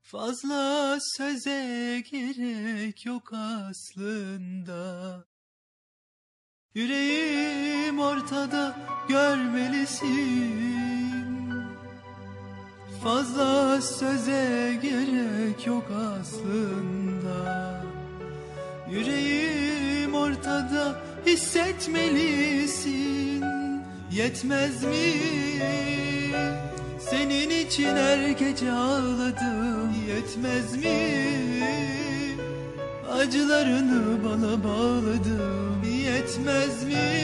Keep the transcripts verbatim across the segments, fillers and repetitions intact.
Fazla söze gerek yok aslında. Yüreğim ortada, görmelisin. Fazla söze gerek yok aslında. Yüreğim ortada, hissetmelisin. Yetmez mi? Senin için her gece ağladım. Yetmez mi? Acılarını bana bağladım. Yetmez mi?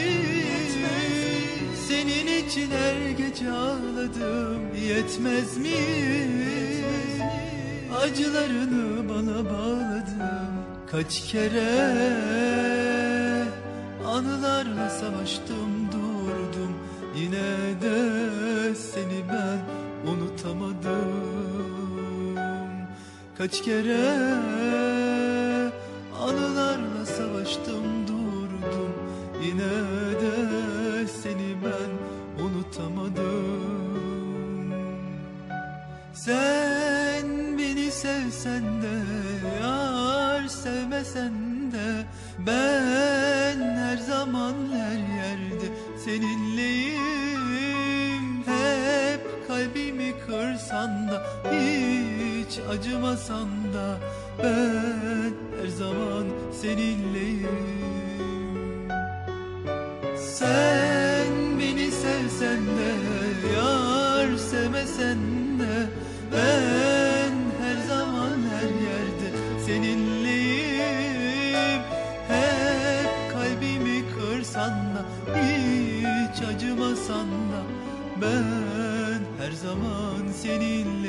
Senin için her gece ağladım. Yetmez mi? Acılarını bana bağladım. Kaç kere anılarla savaştım, durdum. Yine de seni ben unutamadım. Kaç kere anılarla savaştım, durdum. Yine de seni ben unutamadım. Sen beni sevsen de, yar sevmesen de, ben her zaman her yerde seninleyim. Hep kalbimi kırsan da, hiç acımasan da, ben her zaman seninleyim. Sen beni sevsen de, yar sevmesen de, ben her zaman her yerde seninleyim. Hep kalbimi kırsan da, hiç acımasan da, ben her zaman seninleyim.